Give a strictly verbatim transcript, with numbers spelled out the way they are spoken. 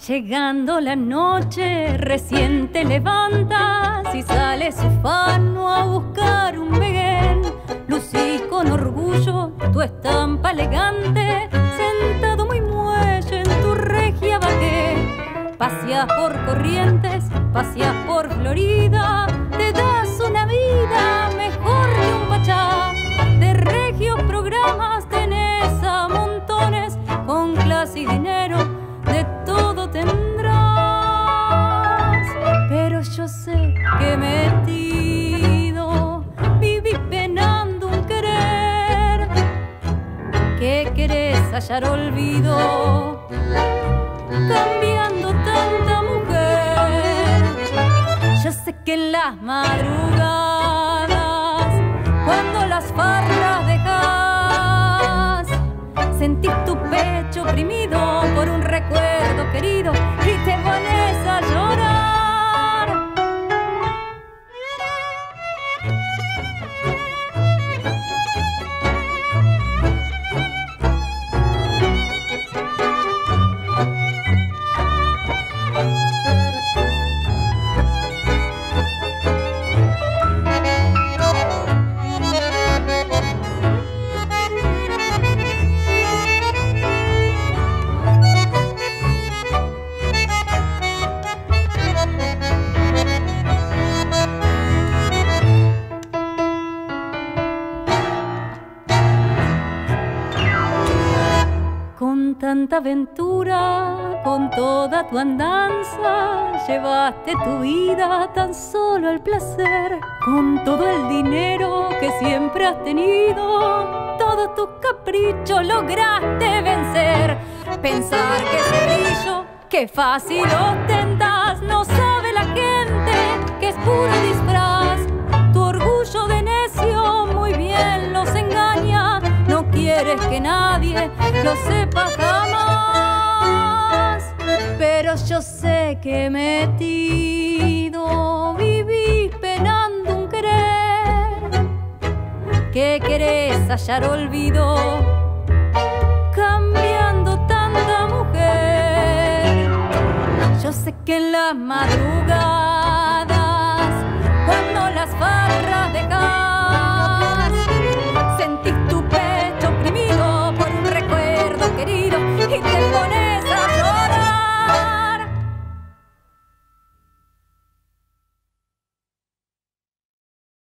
Llegando la noche, recién te levantas y sales ufano a buscar un veguén. Lucís con orgullo tu estampa elegante, sentado muy muelle en tu regia vaqué. Paseás por Corrientes, paseás por Florida, te das una vida mejor que un pachá. De regios programas tenés a montones, con clase y dinero de todo tendrás. Pero yo sé que metido vivís penando un querer, que querés hallar olvido cambiando tanta mujer. Yo sé que en las madrugadas, cuando las farras dejas, sentís tu pecho oprimido por un recuerdo querido y te pones a llorar. Con tanta aventura, con toda tu andanza, llevaste tu vida tan solo al placer. Con todo el dinero que siempre has tenido, todos tus caprichos lograste vencer. Pensar que ese brillo, que fácil ostentas, no sabe la gente que es puro disfraz. Tu orgullo de necio muy bien los engaña, no quieres que nadie lo sepa jamás. Pero yo sé que metido vivís penando un querer, que querés hallar olvido cambiando tanta mujer. Yo sé que en la madrugada,